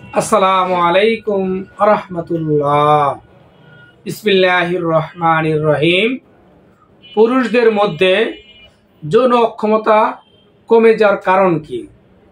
আসসালামু আলাইকুম রাহমাতুল্লাহ। বিসমিল্লাহির রহমানির রহিম। পুরুষদের মধ্যে যৌন অক্ষমতা কমে যাওয়ার কারণ কি?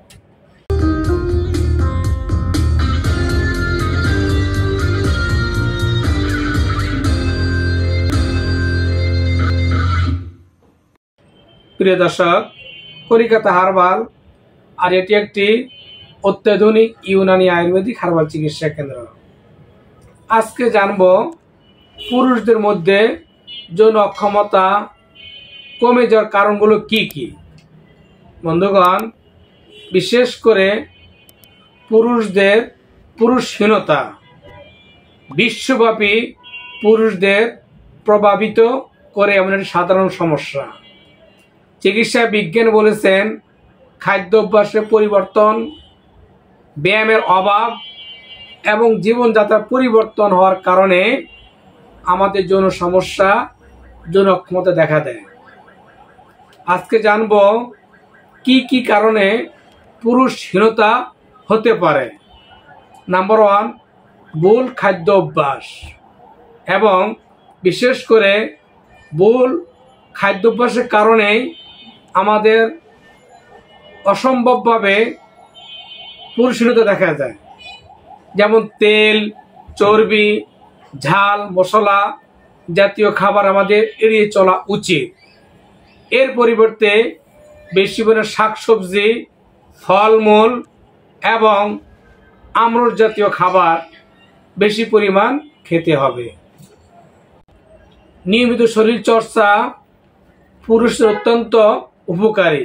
প্রিয় দর্শক, কলিকাতা হারবাল আর এটি একটি অত্যাধুনিক ইউনানি আয়ুর্বেদিক হারবাল চিকিৎসা কেন্দ্র। আজকে জানব পুরুষদের মধ্যে যৌন অক্ষমতা কমে যাওয়ার কারণগুলো কি কি। বন্ধুগণ, বিশেষ করে পুরুষদের পুরুষহীনতা বিশ্বব্যাপী পুরুষদের প্রভাবিত করে এমন একটি সাধারণ সমস্যা। চিকিৎসা বিজ্ঞান বলেছেন খাদ্য অভ্যাসের পরিবর্তন, ব্যায়ামের অভাব এবং জীবনযাত্রার পরিবর্তন হওয়ার কারণে আমাদের যৌন সমস্যা, যৌন অক্ষমতা দেখা দেয়। আজকে জানব কি কি কারণে পুরুষহীনতা হতে পারে। নাম্বার 1, ভুল খাদ্য অভ্যাস এবং বিশেষ করে ভুল খাদ্য অভ্যাসের কারণেই আমাদের অসম্ভবভাবে পুরুষহীনতা দেখা যায়। যেমন তেল, চর্বি, ঝাল, মশলা জাতীয় খাবার আমাদের এড়িয়ে চলা উচিত। এর পরিবর্তে বেশি পরিমাণে শাকসবজি, ফলমূল এবং আমড় জাতীয় খাবার বেশি পরিমাণ খেতে হবে। নিয়মিত শরীর চর্চা পুরুষের অত্যন্ত উপকারী।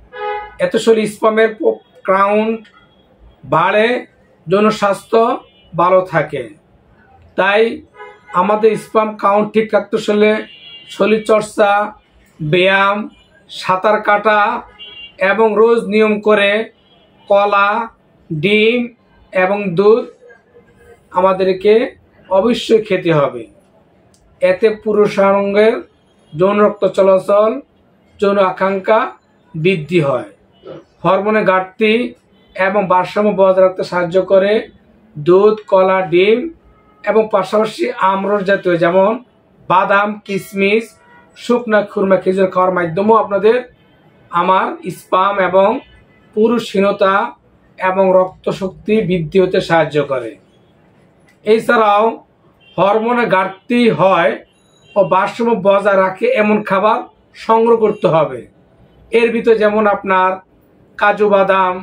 এত শরীর স্পামের কাউন্ট বাড়ে, যৌন স্বাস্থ্য ভালো থাকে। তাই আমাদের স্পাম কাউন্ট ঠিক রাখতে হলে শরীর চর্চা, ব্যায়াম, সাঁতার কাটা এবং রোজ নিয়ম করে কলা, ডিম এবং দুধ আমাদেরকে অবশ্যই খেতে হবে। এতে পুরুষাঙ্গের যৌন রক্ত চলাচল, যৌন আকাঙ্ক্ষা বৃদ্ধি হয়। হরমোনের ঘাটতি এবং ভারসাম্য বজায় রাখতে সাহায্য করে দুধ, কলা, ডিম এবং পাশাপাশি আমড় জাতীয় যেমন বাদাম, কিশমিশ, শুকনা খুরমা, খেজুর খাওয়ার মাধ্যমেও আপনাদের আমার স্পাম এবং পুরুষহীনতা এবং রক্ত শক্তি বৃদ্ধি হতে সাহায্য করে। এছাড়াও হরমোনের ঘাটতি হয় ও ভারসাম্য বজায় রাখে এমন খাবার সংগ্রহ করতে হবে। এর ভিতরে যেমন আপনার কাজু বাদাম,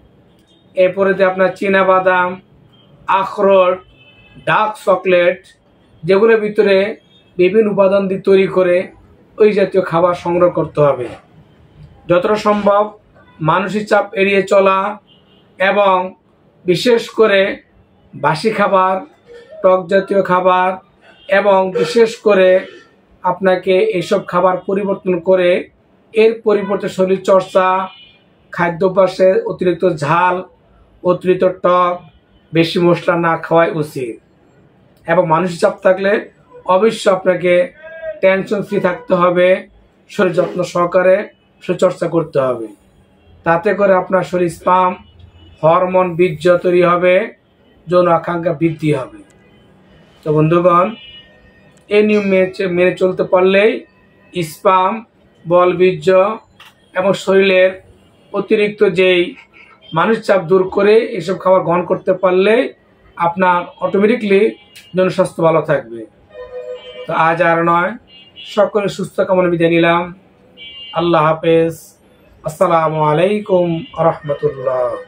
এরপরে আপনার চীনা বাদাম, আখরোট, ডার্ক চকলেট, যেগুলোর ভিতরে বিভিন্ন উপাদান দিয়ে তৈরি করে ওই জাতীয় খাবার সংগ্রহ করতে হবে। যতটা সম্ভব মানসিক চাপ এড়িয়ে চলা এবং বিশেষ করে বাসি খাবার, টক জাতীয় খাবার এবং বিশেষ করে আপনাকে এইসব খাবার পরিবর্তন করে এর পরিবর্তে শরীর চর্চা, খাদ্যাভ্যাসে অতিরিক্ত ঝাল, অতিরিক্ত টক, বেশি মশলা না খাওয়াই উচিত। এবং মানসিক চাপ থাকলে অবশ্যই আপনাকে টেনশন ফ্রি থাকতে হবে, শরীর যত্ন সহকারে শরীর চর্চা করতে হবে। তাতে করে আপনার শরীর স্পাম, হরমোন, বীর্য তৈরি হবে, যৌন আকাঙ্ক্ষা বৃদ্ধি হবে। তো বন্ধুগণ, এই নিয়ম মেনে চলতে পারলেই স্পাম, বল বীর্য এবং শরীরের অতিরিক্ত যেই মানসিক চাপ দূর করে এসব খাবার গ্রহণ করতে পারলে আপনার অটোমেটিকলি যৌন স্বাস্থ্য ভালো থাকবে। তো আজ আর নয়, সকলের সুস্থ কামনা বিদায় নিলাম। আল্লাহ হাফেজ। আসসালামু আলাইকুম রাহমাতুল্লাহ।